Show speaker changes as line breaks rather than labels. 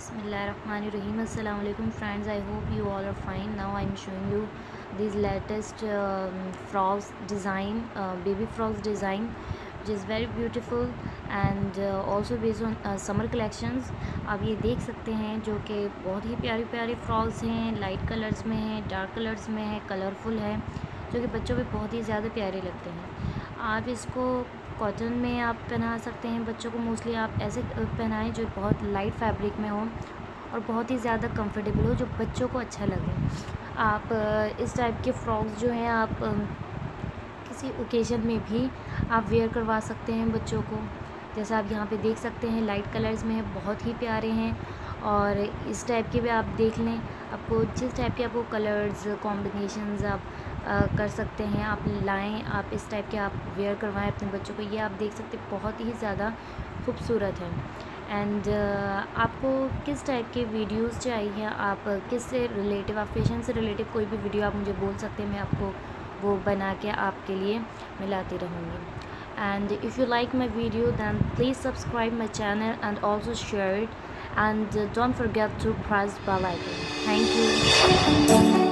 Bismillahirrahmanirrahim. Assalamu alaikum friends. I hope you all are fine. Now I'm showing you this latest frogs design, baby frogs design, which is very beautiful and also based on summer collections. आप ये देख सकते हैं जो कि बहुत ही प्यारी प्यारी फ्रॉक्स हैं, लाइट कलर्स में हैं, डार्क कलर्स में है, कलरफुल है, जो कि बच्चों पे बहुत ही ज़्यादा प्यारे लगते हैं। आप इसको कॉटन में आप पहना सकते हैं बच्चों को। मोस्टली आप ऐसे पहनाएं जो बहुत लाइट फैब्रिक में हो और बहुत ही ज़्यादा कंफर्टेबल हो, जो बच्चों को अच्छा लगे। आप इस टाइप के फ्रॉक्स जो हैं आप किसी ओकेज़न में भी आप वेयर करवा सकते हैं बच्चों को। जैसा आप यहाँ पे देख सकते हैं लाइट कलर्स में है, बहुत ही प्यारे हैं। और इस टाइप के भी आप देख लें, आपको जिस टाइप के आपको कलर्स कॉम्बिनेशंस आप कर सकते हैं, आप लाएं, आप इस टाइप के आप वेयर करवाएं अपने बच्चों को। ये आप देख सकते हैं बहुत ही ज़्यादा खूबसूरत है। एंड आपको किस टाइप के वीडियोस चाहिए, आप किस से रिलेटिव, आप फैशन से रिलेटिव कोई भी वीडियो आप मुझे बोल सकते हैं, मैं आपको वो बना के आपके लिए मैं लाती रहूँगी। And if you like my video, then please subscribe my channel and also share it, and don't forget to press bell icon. Thank you.